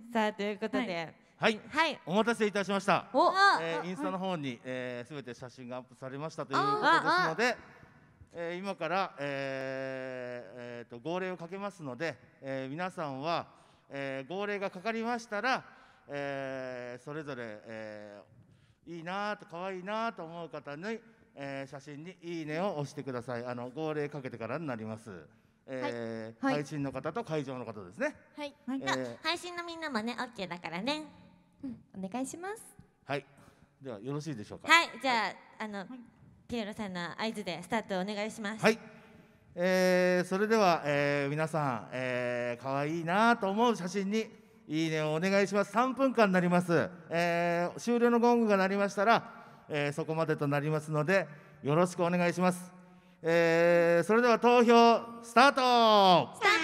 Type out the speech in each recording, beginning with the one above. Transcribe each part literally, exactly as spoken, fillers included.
さあということで、 はい、 はい、 お待たせいたしました。 お、 えー、インスタの方にすべ、えー、て写真がアップされましたということですので、えー、今から、えーえー、と号令をかけますので、えー、皆さんは、えー、号令がかかりましたら、えー、それぞれ、えー、いいなと可愛いなと思う方に、えー、写真にいいねを押してください。あの号令かけてからになります。えーはい、配信の方と会場の方ですね。 はい、えー、配信のみんなもね オーケー だからね、うん、お願いします。 はい、ではよろしいでしょうか。 はい、じゃあ、はい、あの、はい、ピエロさんの合図でスタートお願いします。 はい、えー、それでは、えー、皆さん、えー、可愛いなと思う写真にいいねをお願いします。さんぷんかんになります。えー、終了のゴングが鳴りましたら、えー、そこまでとなりますのでよろしくお願いします。えー、それでは投票スタート。スター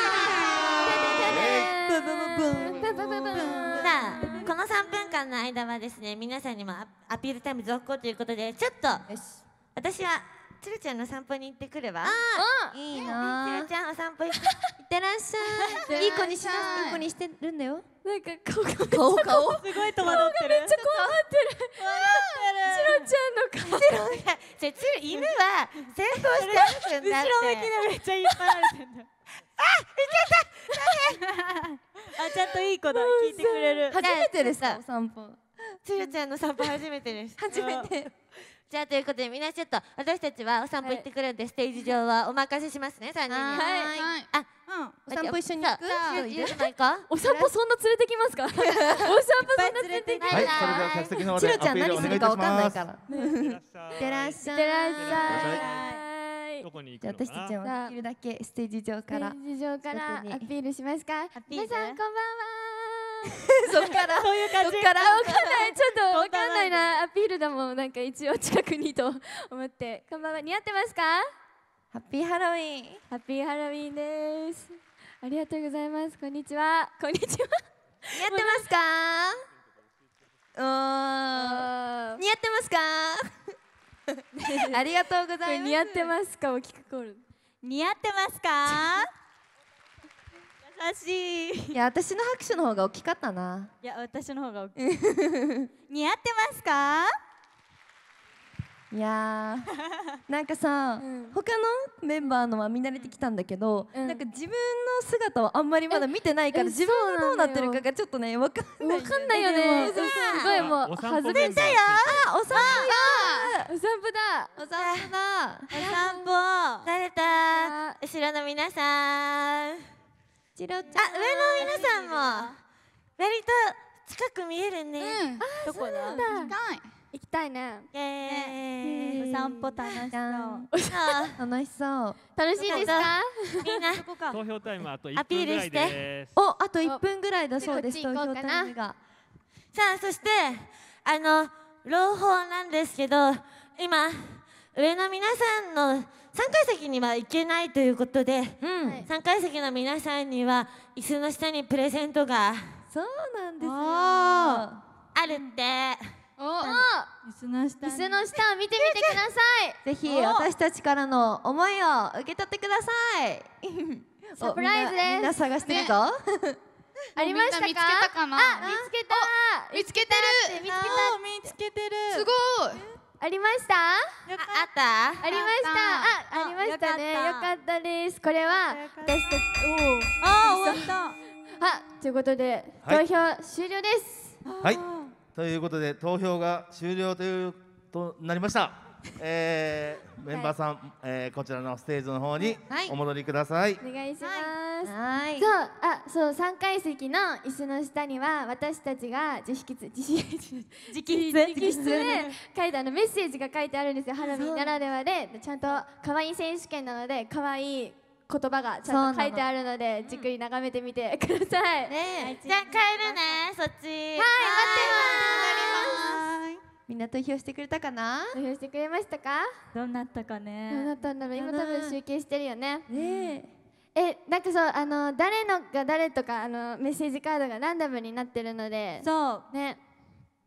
ト。さあ、このさんぷんかんの間はですね、皆さんにもアピールタイム続行ということで、ちょっと私はつるちゃんの散歩に行ってくるわ。 あ、いいな。 つるちゃんお散歩行ってってらっしゃい。いい子にしな、いい子にしてるんだよ。 なんか顔が顔顔すごい戸惑ってる。めっちゃ怖がってる。チロちゃんの顔。じゃあつる犬は先行して歩くんだって。後ろ向きでめっちゃ引っ張られてんだ。あ、行っちゃった。あ、ちゃんといい子だ。聞いてくれる。 初めてですか、お散歩。 つるちゃんの散歩初めてです。 初めて。 じゃあということで、みんなちょっと私たちはお散歩行ってくるんで、ステージ上はお任せしますね、さんにんに。 はい。 あ、 お散歩一緒に行く？ お散歩そんな連れてきますか？お散歩そんな連れてきますか？ はい、それでは客席の方でアピールお願いいたします。 チロちゃん何するかわかんないから。 いってらっしゃい。 ってらっしゃい。 どこに行くじゃあ私たちはできるだけステージ上から。 ステージ上からアピールしますか？皆さんこんばんは。 そっからそういう感じ。わかんない、ちょっとわかんないな。アピールだもん、なんか一応近くにと思って。こんばんは、似合ってますか？ ハッピーハロウィン。 ハッピーハロウィンです。ありがとうございます。こんにちは。こんにちは。 似合ってますか？おー。似合ってますか？ありがとうございます。 似合ってますかを聞くコール。 似合ってますか？優しい。 いや、私の拍手の方が大きかったな。 いや、私の方が大きい。似合ってますか？ いやー、なんかさ、他のメンバーのは見慣れてきたんだけど、なんか自分の姿をあんまりまだ見てないから、自分がどうなってるかがちょっとね、わかんない。 わかんないよね。すごいもう外れたよ。 あ、お散歩だ。 お散歩だ。 お散歩だ。 お散歩。誰だ？後ろの皆さん。 チロちゃん。あ、 上の皆さんも割と近く見えるね。 どこだ？行きたいね。 イエーイ。お散歩楽しそう。 楽しそう。 楽しいですか？ みんな投票タイムあといっぷんぐらいです。 お、あといっぷんぐらいだそうです。投票タイムが。 さあ、そしてあの朗報なんですけど、今上の皆さんのさんかい席には行けないということで、さんかい席の皆さんには椅子の下にプレゼントがそうなんですよ。 あるって。 おお、椅子の下、椅子の下を見てみてください。 ぜひ私たちからの思いを受け取ってください。 サプライズです。 みんな探してるぞ。 ありましたか？ 見つけたかな？ あ、見つけた。 見つけてる。 見つけた。 見つけてる。 すごい。 ありました？あった？ ありました。あ、ありましたね。よかったです。これは私たち。 おお。あ、終わった。 あ、ということで投票終了です。 はい。ということで投票が終了というとなりました。えー、メンバーさん、はい、えー、こちらのステージの方にお戻りください。 はい、お願いします。 はい。 そう、あ、そう、さんかい席の椅子の下には私たちが自筆自筆直筆直筆で書いたあのメッセージが書いてあるんですよ。ハロウィンならではで、ちゃんと可愛い選手権なので可愛い言葉がちゃんと書いてあるので、じっくり眺めてみてください。 ね、じゃあ帰るね、そっち。はい、待ってます。 みんな投票してくれたかな？ 投票してくれましたか？ どうなったかね。 どうなったんだろう。今多分集計してるよね。 ねえ。え、なんかそうあの誰のが誰とかあのメッセージカードがランダムになってるので。 そう。 ね。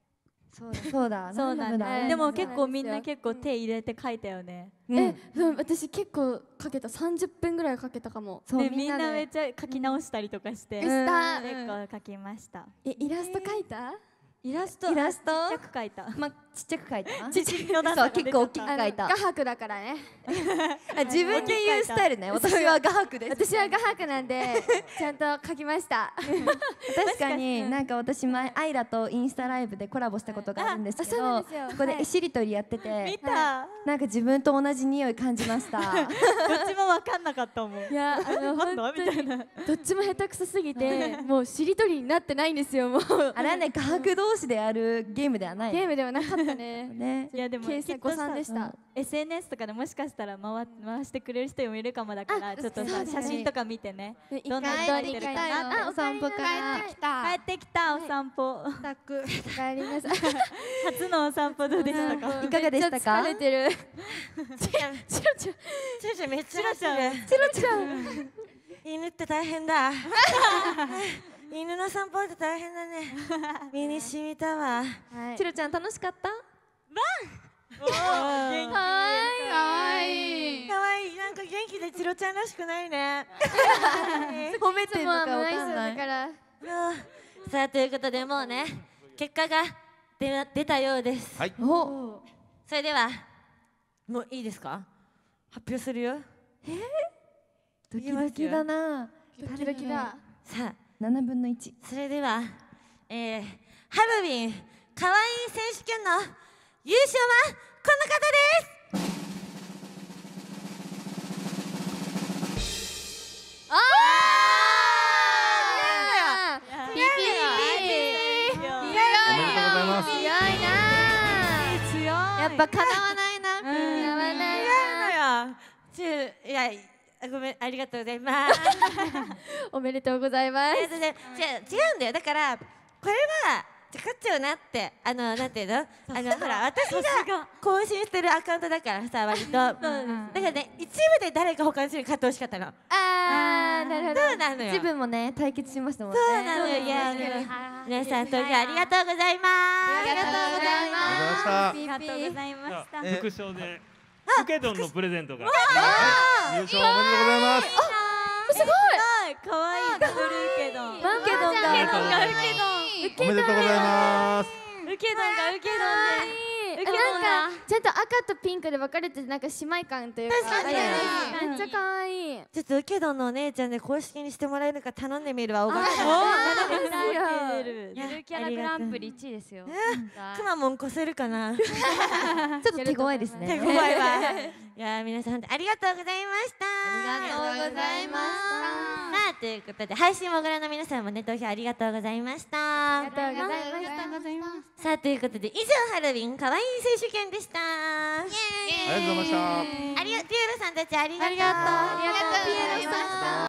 そうだそうだそうなんだ。でも結構みんな結構手入れて書いたよね。 え、私結構かけたさんじゅっぷんぐらいかけたかも。 そうみんなめっちゃ書き直したりとかして結構書きました。 え、イラスト描いた？ イラストイラストちっちゃく描いた。 まあちっちゃく描いた。 ちっちゃくそう結構大きく描いた。 画伯だからね。 自分で言うスタイルね。私は画伯です。 私は画伯なんでちゃんと描きました。 確かになんか私前アイラとインスタライブでコラボしたことがあるんですけど、ここで絵しりとりやってて、 見た。 なんか自分と同じ匂い感じました。どっちも分かんなかったもん。 いやあの本当にどっちも下手くそすぎてもうしりとりになってないんですよもう。 あれはね画伯同士でやるゲームではない。 ゲームではなかったね。 ね。 いやでも計算誤算でした。 エスエヌエス とかでもしかしたら回回してくれる人もいるかもだからちょっとさ写真とか見てね。どんな人いてるかな。 お散歩から帰ってきたお散歩。 帰りなさい。 初のお散歩どうでしたか。 いかがでしたか。 疲れてる。 チロちゃんチロちゃんめっちゃチロちゃん。 犬って大変だ。犬の散歩って大変だね。身に染みたわ。 チロちゃん楽しかった？ かわいい。かわいい。 かわいい。なんか元気でチロちゃんらしくないね。 褒めてるのかわかんない。 さあということでもうね結果が出出たようです。 はい。 お。 それではもういいですか？発表するよ。 え？ドキドキだな。 ドキドキだ。 さあ。 ななぶんのいち。 それでは、えー、ハロウィンかわいい選手権の優勝はこの方です。 ああ。ピピピ。 おめでとうございます。 強いな。 強い。 やっぱ叶わないな。叶わないな。ちゅいや。ごめん、ありがとうございます。 おめでとうございます。 じゃ違うんだよ。だからこれは勝っちゃうなってあのなんていうのあのほら私が更新してるアカウントだからさ割とだからね一部で誰か他の人に勝ってほしかったの。 ああなるほど。 そうなのよ。 自分もね対決しましたもんね。 そうなのよ。いや皆さん投票ありがとうございます。 ありがとうございます。 ありがとうございました。 副賞でウケドンのプレゼントが。 優勝おめでとうございます。 すごい。 可愛いダブルウケドン。ウケドンがウケドンがウケドン。 おめでとうございます。 ウケドンがウケドンで。 なんかちゃんと赤とピンクで分かれてなんか姉妹感というか。 確かに。 めっちゃ可愛い。 ちょっとウケドンのお姉ちゃんで公式にしてもらえるか頼んでみるわ。おばあちゃん。 ゆるキャラグランプリいちいですよ。 くまモンこせるかな。 ちょっと手強いですね。 手強いわ。いや皆さんありがとうございました。 ありがとうございました。 さあということで配信もご覧の皆さんもね投票ありがとうございました。 ありがとうございました。 さあということで以上ハロウィンかわいい選手権でした。 ありがとうございました。 ありがとうピエロさんたちありがとう。 ありがとう。ありがとう。